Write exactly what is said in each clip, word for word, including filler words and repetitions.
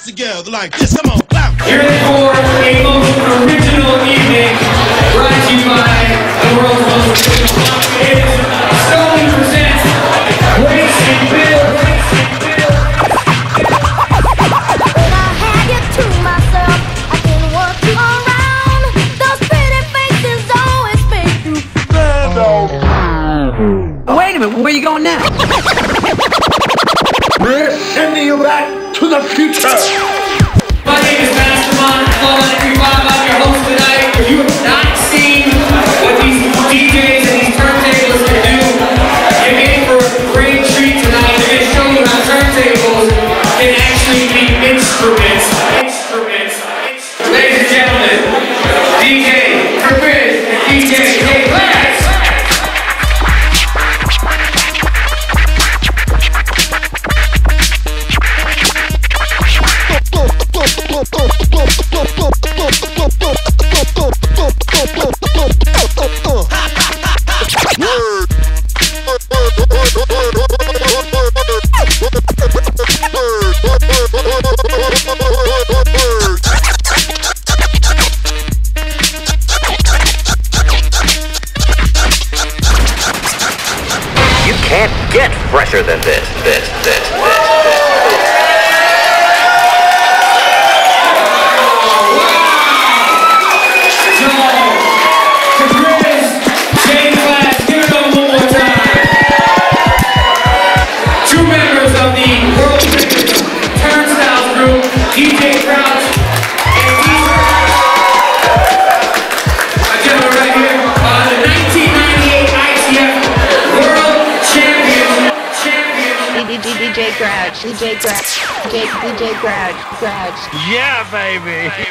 together like this. Come on, clap. You're in for a most original evening, brought to you by the world's most original cocktails. Stoli presents Race and Bill. When I had you to myself, I didn't want you around. Those pretty faces always make you stand out. Wait a minute, where you going now? We're sending you back to the future. My name is Mastermind. I'm your host tonight. If you have not seen what these D Js and these turntables can do, you're in for a great treat tonight. They're going to show you how turntables can actually be instruments. Instruments. Ladies and gentlemen, D J Cyphers and D J Cyphers. You can't get fresher than this, this, this, this, this. D J Grouch, D J Grouch, D J Grouch, Grouch. Yeah, baby. baby.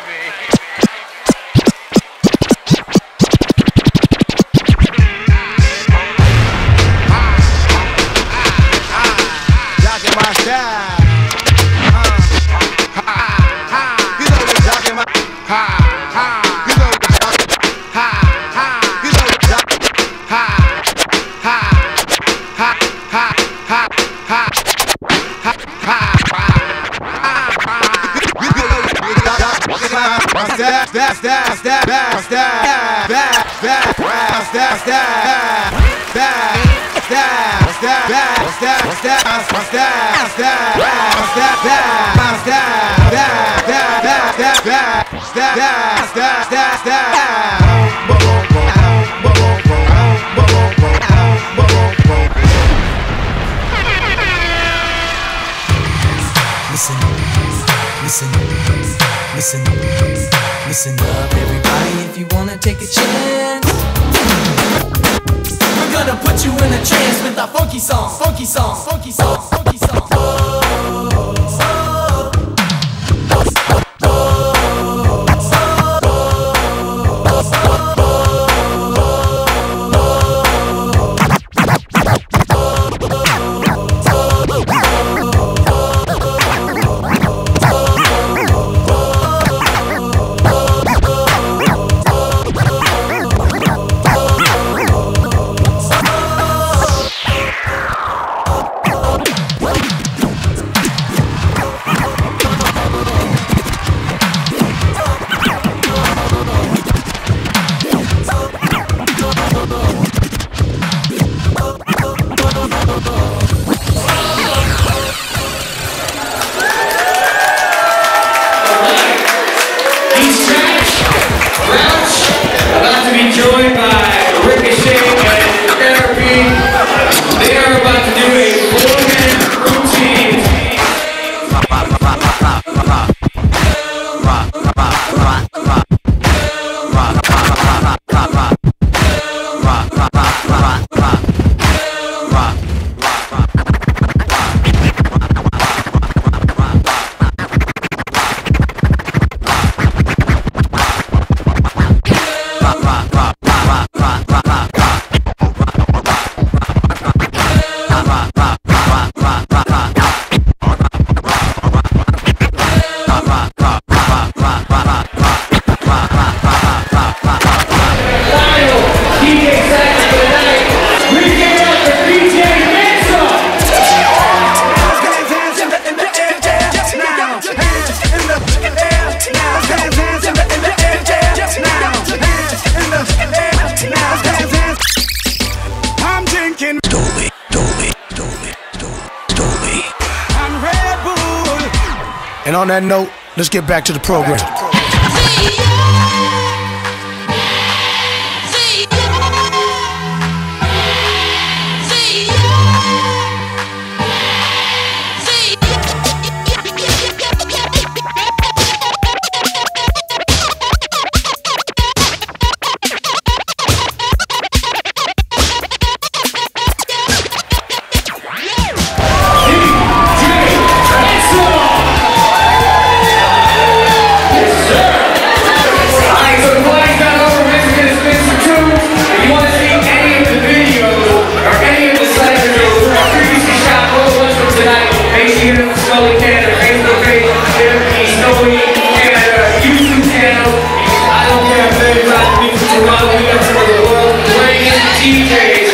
Listen, listen, listen, listen up, everybody, if you wanna take a chance. We're gonna put you in a trance with our funky song, funky song, funky song, funky song. Oh, oh, D J Cyphers tonight. And on that note, let's get back to the program. Stoli Canada Facebook page, Stoli Canada YouTube channel. I don't care if they're not people to run, we got some of the world greatest D Js.